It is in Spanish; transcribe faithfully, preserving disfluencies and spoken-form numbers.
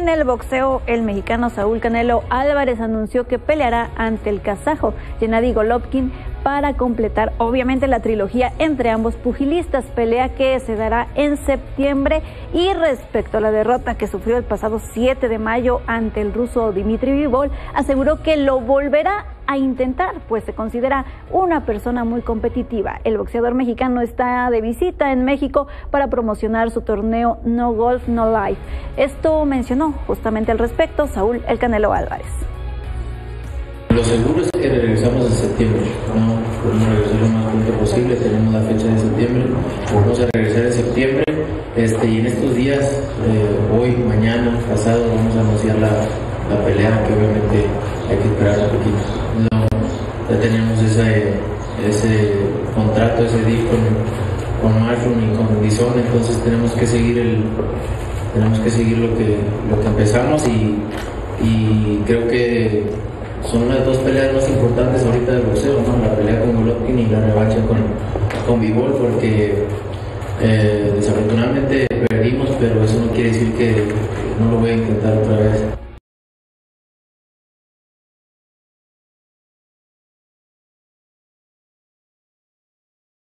En el boxeo, el mexicano Saúl Canelo Álvarez anunció que peleará ante el kazajo Gennady Golovkin para completar obviamente la trilogía entre ambos pugilistas, pelea que se dará en septiembre. Y respecto a la derrota que sufrió el pasado siete de mayo ante el ruso Dmitry Bivol, aseguró que lo volverá a intentar, pues se considera una persona muy competitiva. El boxeador mexicano está de visita en México para promocionar su torneo No Golf No Life. Esto mencionó justamente al respecto Saúl El Canelo Álvarez. Lo seguro es que regresamos en septiembre, ¿no? Podemos regresar lo más pronto posible, tenemos la fecha de septiembre, vamos a regresar en septiembre, este, y en estos días, eh, hoy, mañana, pasado, vamos a anunciar la, la pelea, que obviamente hay que esperar un poquito. No, ya tenemos ese, ese contrato, ese deal con, con Matchroom y con Dizon, entonces tenemos que seguir el, tenemos que seguir lo que, lo que empezamos y, y creo que son las dos peleas más importantes ahorita del boxeo, ¿no? La pelea con Golovkin y la revancha con, con Bivol, porque eh, desafortunadamente perdimos, pero eso no quiere decir que no lo voy a intentar otra vez.